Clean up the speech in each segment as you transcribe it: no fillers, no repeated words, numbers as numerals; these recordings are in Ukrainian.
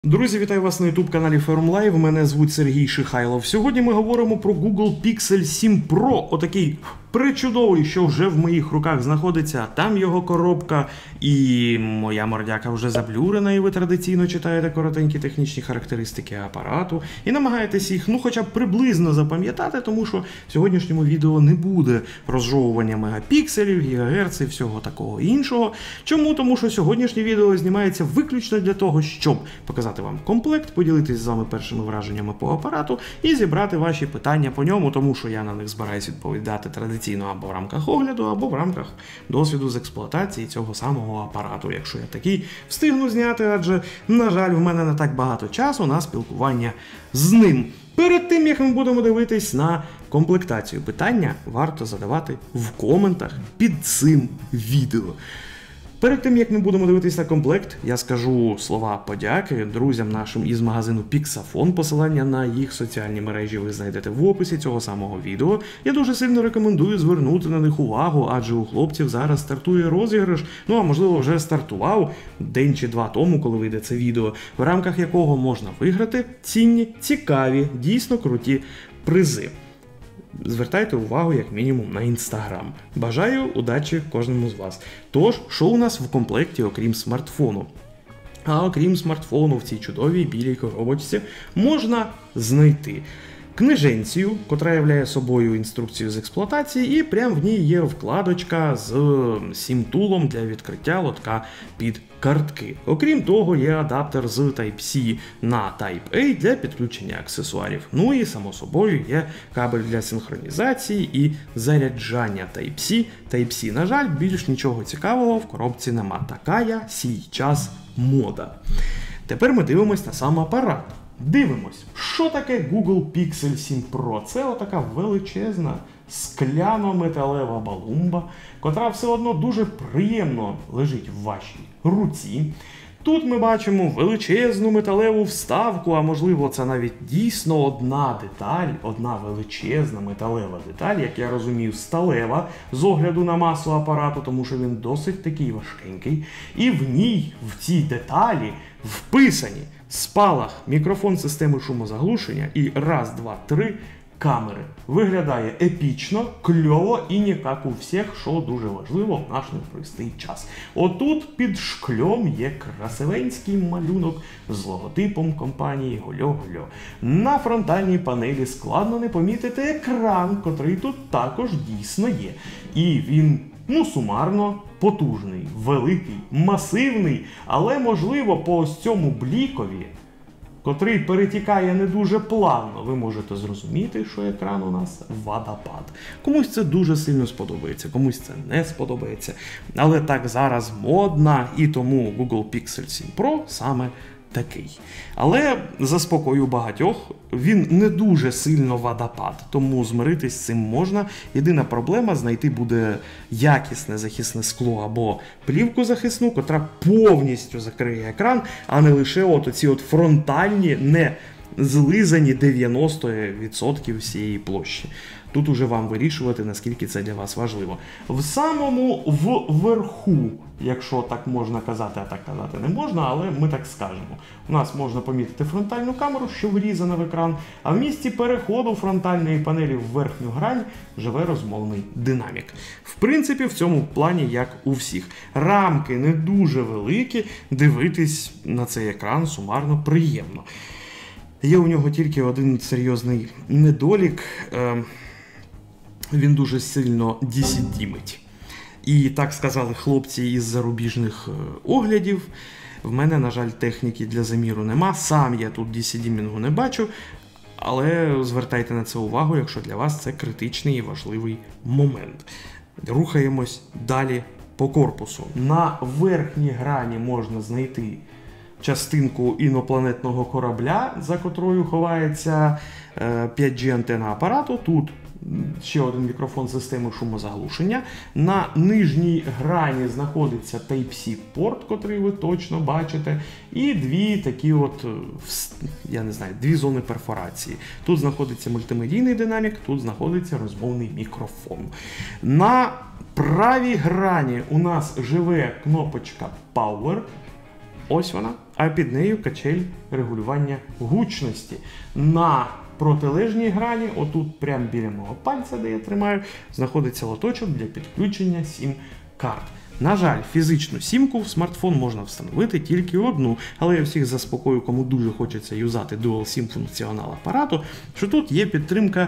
Друзі, вітаю вас на YouTube-каналі Forum Live. Мене звуть Сергій Шихайлов. Сьогодні ми говоримо про Google Pixel 7 Pro. Отакий причудовий, що вже в моїх руках знаходиться. Там його коробка і моя мордяка вже заблюрена, і ви традиційно читаєте коротенькі технічні характеристики апарату і намагаєтесь їх, хоча б приблизно запам'ятати, тому що в сьогоднішньому відео не буде розжовування мегапікселів, гігагерц і всього такого іншого. Чому? Тому що сьогоднішнє відео знімається виключно для того, щоб показати вам комплект, поділитись з вами першими враженнями по апарату і зібрати ваші питання по ньому, тому що я на них збираюсь відповідати традиційно або в рамках огляду, або в рамках досвіду з експлуатації цього самого апарату, якщо я такий встигну зняти, адже, на жаль, в мене не так багато часу на спілкування з ним. Перед тим, як ми будемо дивитись на комплектацію, питання варто задавати в коментах під цим відео. Перед тим, як ми будемо дивитись на комплект, я скажу слова подяки друзям нашим із магазину Pixafon. Посилання на їх соціальні мережі ви знайдете в описі цього самого відео. Я дуже сильно рекомендую звернути на них увагу, адже у хлопців зараз стартує розіграш, а можливо вже стартував день чи два тому, коли вийде це відео, в рамках якого можна виграти цінні, цікаві, дійсно круті призи. Звертайте увагу, як мінімум, на Інстаграм. Бажаю удачі кожному з вас. Тож, що у нас в комплекті, окрім смартфону? А окрім смартфону в цій чудовій білій коробочці можна знайти книженцію, котра являє собою інструкцію з експлуатації, і прямо в ній є вкладочка з сім-тулом для відкриття лотка під картки. Окрім того, є адаптер з Type-C на Type-A для підключення аксесуарів. І, само собою, є кабель для синхронізації і заряджання Type-C. Type-C, на жаль, більш нічого цікавого в коробці нема. Така сейчас мода. Тепер ми дивимось на сам апарат. Дивимось, що таке Google Pixel 7 Pro. Це отака величезна скляно-металева балумба, котра все одно дуже приємно лежить в вашій руці. Тут ми бачимо величезну металеву вставку, а можливо це навіть дійсно одна деталь, одна величезна металева деталь, як я розумію, сталева, з огляду на масу апарату, тому що він досить такий важкенький. І в ній, в цій деталі, вписані спалах, мікрофон системи шумозаглушення і раз, два, три камери. Виглядає епічно, кльово і не як у всіх, що дуже важливо в наш непростий час. Отут під шкльом є красивенський малюнок з логотипом компанії Гольо-Гольо. На фронтальній панелі складно не помітити екран, котрий тут також дійсно є. І він, сумарно, потужний, великий, масивний, але, можливо, по ось цьому блікові, котрий перетікає не дуже плавно, ви можете зрозуміти, що екран у нас водопад. Комусь це дуже сильно сподобається, комусь це не сподобається. Але так зараз модно, і тому Google Pixel 7 Pro саме такий. Але, заспокою багатьох, він не дуже сильно водопад, тому змиритись з цим можна. Єдина проблема — знайти буде якісне захисне скло або плівку захисну, котра повністю закриє екран, а не лише оці фронтальні, не злизані 90% всієї площі. Тут уже вам вирішувати, наскільки це для вас важливо. В самому вверху, якщо так можна казати, а так казати не можна, але ми так скажемо. У нас можна помітити фронтальну камеру, що врізана в екран, а в місці переходу фронтальної панелі в верхню грань живе розмовний динамік. В принципі, в цьому плані, як у всіх. Рамки не дуже великі, дивитись на цей екран сумарно приємно. Є у нього тільки один серйозний недолік. Він дуже сильно DC-дімить. І так сказали хлопці із зарубіжних оглядів. В мене, на жаль, техніки для заміру нема. Сам я тут DC-дімінгу не бачу. Але звертайте на це увагу, якщо для вас це критичний і важливий момент. Рухаємось далі по корпусу. На верхній грані можна знайти частинку інопланетного корабля, за котрою ховається 5G-антена апарату. Тут ще один мікрофон системи шумозаглушення. На нижній грані знаходиться Type-C порт, котрий ви точно бачите, і дві такі дві зони перфорації. Тут знаходиться мультимедійний динамік, тут знаходиться розмовний мікрофон. На правій грані у нас живе кнопочка Power. Ось вона. а під нею качель регулювання гучності. На протилежній грані, отут прямо біля мого пальця, де я тримаю, знаходиться лоточок для підключення сім-карт. На жаль, фізичну сімку в смартфон можна встановити тільки одну, але я всіх заспокою, кому дуже хочеться юзати Dual SIM функціонал апарату, що тут є підтримка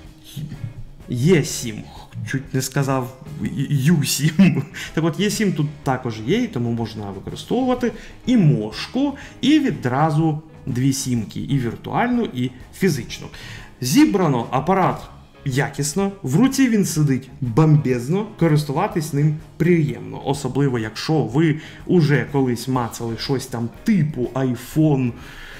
eSIM, чуть не сказав U-SIM. Так от eSIM тут також є, тому можна використовувати і мошку, і відразу дві сімки, і віртуальну, і фізичну. Зібрано апарат якісно, в руці він сидить бомбезно, користуватись ним приємно. Особливо, якщо ви уже колись мацали щось там типу iPhone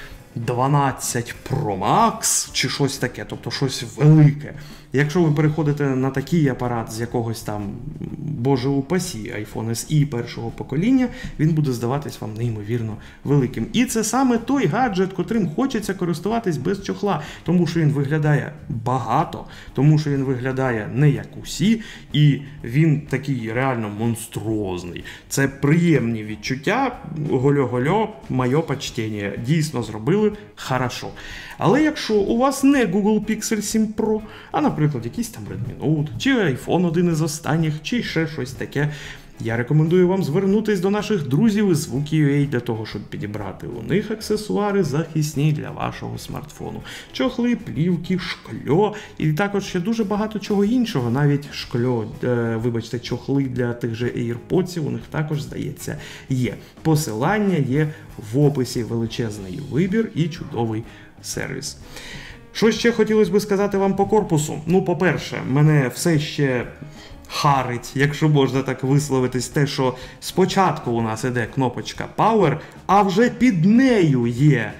12 Pro Max чи щось таке, тобто щось велике. Якщо ви переходите на такий апарат з якогось там, боже упасі, iPhone SE першого покоління, він буде здаватись вам неймовірно великим. І це саме той гаджет, котрим хочеться користуватись без чохла, тому що він виглядає багато, тому що він виглядає не як усі, і він такий реально монструозний. Це приємні відчуття, гольо-гольо, моє почтення. Дійсно зробили хорошо. Але якщо у вас не Google Pixel 7 Pro, а, наприклад, якийсь там Redmi Note, чи iPhone один із останніх, чи ще щось таке, я рекомендую вам звернутись до наших друзів із Звук.ua для того, щоб підібрати у них аксесуари захисні для вашого смартфону. Чохли, плівки, шкло і також ще дуже багато чого іншого. Навіть шкло, вибачте, чохли для тих же AirPods у них також, здається, є. Посилання є в описі, величезний вибір і чудовий сервіс. Що ще хотілося б сказати вам по корпусу? Ну, по-перше, мене все ще харить, якщо можна так висловитись, те, що спочатку у нас іде кнопочка Power, а вже під нею є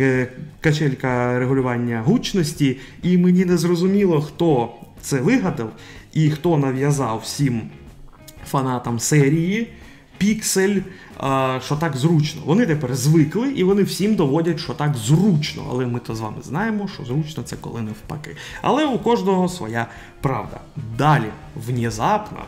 качелька регулювання гучності, і мені не зрозуміло, хто це вигадав і хто нав'язав всім фанатам серії Pixel, що так зручно. Вони тепер звикли, і вони всім доводять, що так зручно. Але ми то з вами знаємо, що зручно це коли навпаки. Але у кожного своя правда. Далі, внезапно,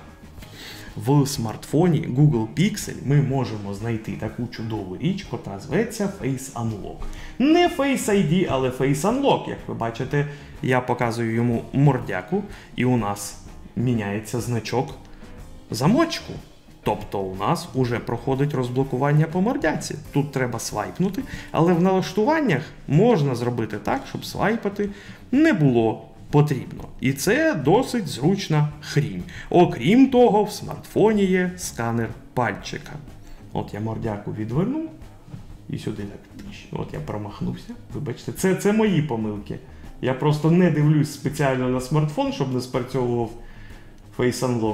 в смартфоні Google Pixel ми можемо знайти таку чудову річ, котра зветься Face Unlock. Не Face ID, але Face Unlock. Як ви бачите, я показую йому мордяку, і у нас міняється значок замочку. Тобто у нас уже проходить розблокування по мордяці. Тут треба свайпнути, але в налаштуваннях можна зробити так, щоб свайпати не було потрібно. І це досить зручна хрінь. Окрім того, в смартфоні є сканер пальчика. От я мордяку відвернув і сюди так. От я промахнувся. Вибачте, це мої помилки. Я просто не дивлюсь спеціально на смартфон, щоб не спрацьовував Face Unlock.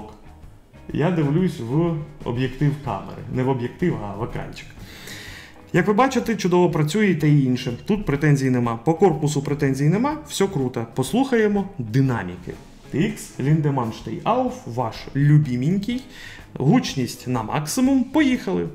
Я дивлюсь в об'єктив камери. Не в об'єктив, а в екранчик. Як ви бачите, чудово працює і те і інше. Тут претензій нема. По корпусу претензій нема, все круто. Послухаємо динаміки. TX Lindemann Stey Auf, ваш любименький. Гучність на максимум. Поїхали!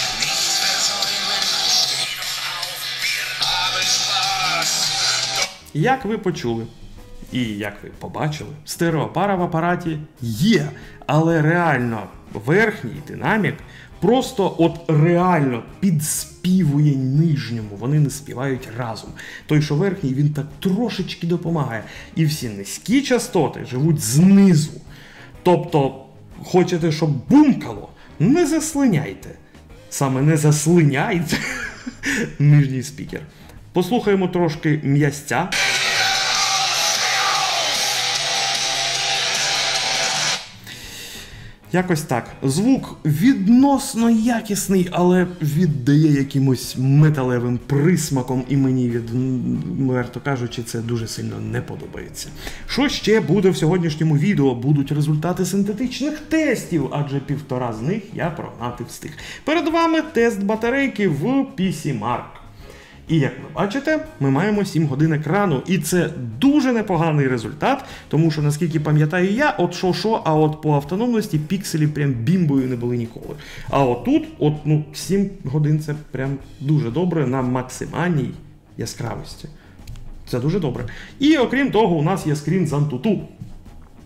Як ви почули, і як ви побачили, стереопара в апараті є, але реально верхній динамік просто от реально підспівує нижньому, вони не співають разом. Той, що верхній, він так трошечки допомагає. І всі низькі частоти живуть знизу. Тобто, хочете, щоб бумкало, не заслиняйте. Саме не заслиняйте нижній спікер. Послухаємо трошки м'ясця. Якось так. Звук відносно якісний, але віддає якимось металевим присмаком, і мені, відверто кажучи, це дуже сильно не подобається. Що ще буде в сьогоднішньому відео? Будуть результати синтетичних тестів, адже 1,5 з них я прогнати встиг. Перед вами тест батарейки в PCMark. І як ви бачите, ми маємо 7 годин екрану, і це дуже непоганий результат, тому що, наскільки пам'ятаю я, от що-що, а от по автономності пікселі прям бімбою не були ніколи. А от тут, 7 годин це прям дуже добре на максимальній яскравості. Це дуже добре. І окрім того, у нас є скрін з Antutu.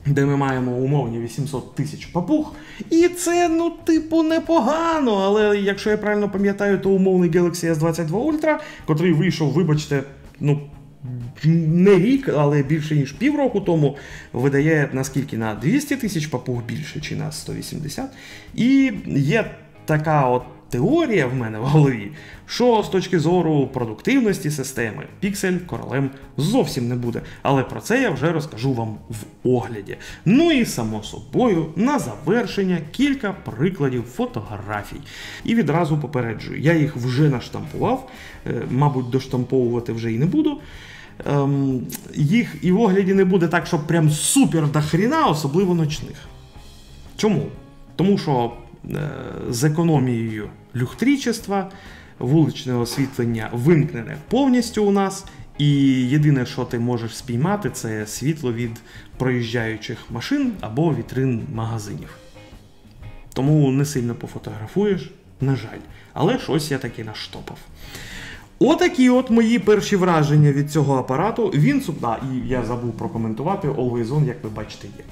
де ми маємо умовні 800 тисяч папуг. І це, ну, типу, непогано, але якщо я правильно пам'ятаю, то умовний Galaxy S22 Ultra, котрий вийшов, вибачте, ну, не рік, але більше ніж півроку тому, видає наскільки на 200 тисяч папуг більше, чи на 180. І є така от теорія в мене в голові, що з точки зору продуктивності системи Pixel королем зовсім не буде. Але про це я вже розкажу вам в огляді. Ну і само собою, на завершення кілька прикладів фотографій. І відразу попереджую, я їх вже наштампував, мабуть, доштамповувати вже і не буду. Їх і в огляді не буде так, щоб прям супер до хріна, особливо ночних. Чому? Тому що з економією люхтрічества вуличне освітлення вимкнене повністю у нас, і єдине, що ти можеш спіймати, це світло від проїжджаючих машин або вітрин магазинів. Тому не сильно пофотографуєш, на жаль. Але щось я таки наштопав. Отакі от мої перші враження від цього апарату. Він, і я забув прокоментувати, Always On, як ви бачите, є.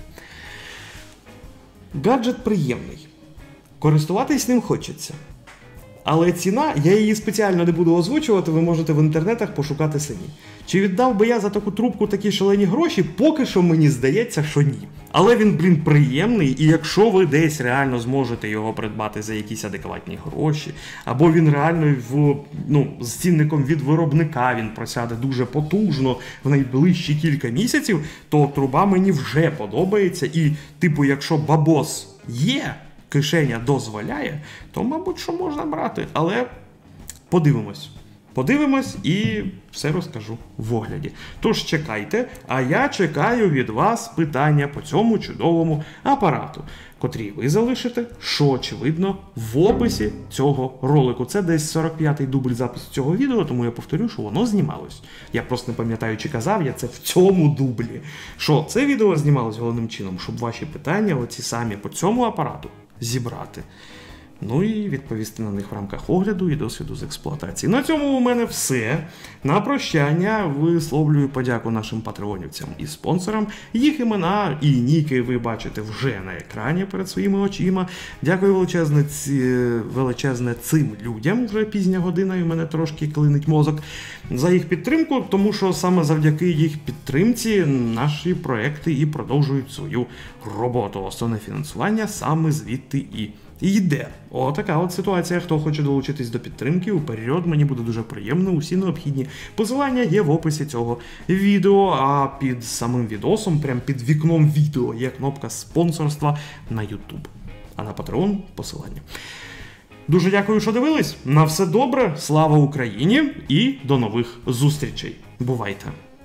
Гаджет приємний. Користуватись ним хочеться. Але ціна, я її спеціально не буду озвучувати, ви можете в інтернетах пошукати самі. Чи віддав би я за таку трубку такі шалені гроші? Поки що мені здається, що ні. Але він, приємний, і якщо ви десь реально зможете його придбати за якісь адекватні гроші, або він реально з цінником від виробника він просяде дуже потужно в найближчі кілька місяців, то труба мені вже подобається. І, якщо бабос є, кишеня дозволяє, то, мабуть, що можна брати. Але подивимось. Подивимось і все розкажу в огляді. Тож чекайте, а я чекаю від вас питання по цьому чудовому апарату, котрі ви залишите, що очевидно, в описі цього ролику. Це десь 45-й дубль запису цього відео, тому я повторю, що воно знімалось. Я просто не пам'ятаю, чи казав я це в цьому дублі. Що це відео знімалось головним чином, щоб ваші питання, оці самі по цьому апарату, зібрати. Ну і відповісти на них в рамках огляду і досвіду з експлуатації. На цьому у мене все. На прощання висловлюю подяку нашим патреонівцям і спонсорам. Їх імена і ніки ви бачите вже на екрані перед своїми очима. Дякую величезне цим людям, вже пізня година і в мене трошки клинить мозок, за їх підтримку, тому що саме завдяки їх підтримці наші проекти і продовжують свою роботу. Основне фінансування саме звідти і йде. Отака от ситуація. Хто хоче долучитись до підтримки, уперед, мені буде дуже приємно. Усі необхідні посилання є в описі цього відео, а під самим відосом, прям під вікном відео, є кнопка спонсорства на YouTube. А на Patreon посилання. Дуже дякую, що дивились. На все добре, слава Україні і до нових зустрічей. Бувайте!